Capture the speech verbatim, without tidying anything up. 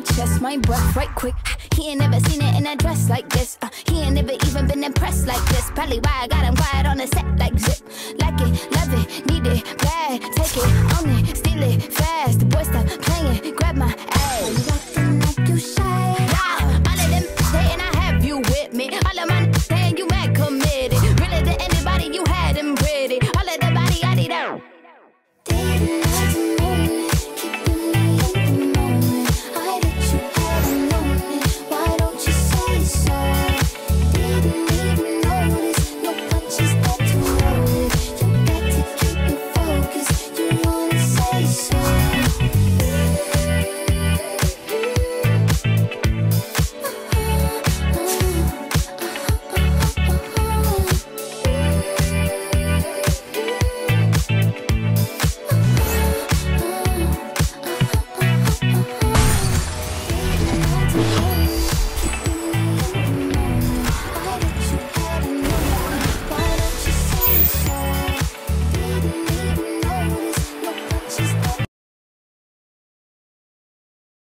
chest, my breath right quick. He ain't never seen it in a dress like this. Uh, he ain't never even been impressed like this. Probably why I got him quiet on the set like zip. Like it, love it, need it, bad. Take it, own it, steal it, fast. The boy stop playing, grab my ass. You acting like you shy. Yeah, all of them saying I have you with me. All of my saying you mad committed. Really to anybody you had him pretty. All of the body I need out. Didn't like me.